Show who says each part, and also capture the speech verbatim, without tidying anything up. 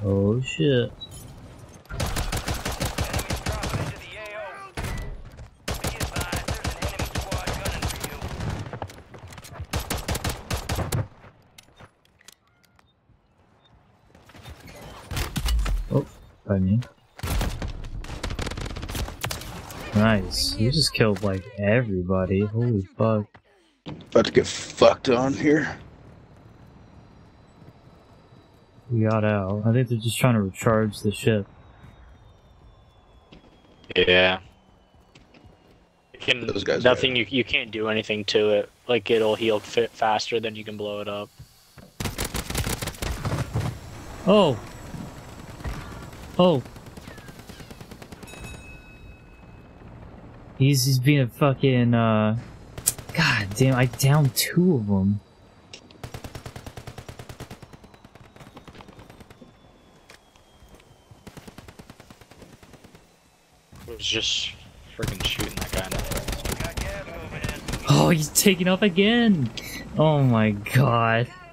Speaker 1: Oh shit. Oh, by me. Nice. You just killed like everybody. Holy fuck.
Speaker 2: About to get fucked on here.
Speaker 1: We got out. I think they're just trying to recharge the ship.
Speaker 3: Yeah. You can,
Speaker 2: Those guys
Speaker 3: nothing, you, you can't do anything to it. Like, it'll heal fit faster than you can blow it up.
Speaker 1: Oh! Oh! He's, he's being a fucking, uh... God damn, I downed two of them.
Speaker 3: I was just freaking shooting that guy in the face.
Speaker 1: Oh, he's taking off again! Oh my god.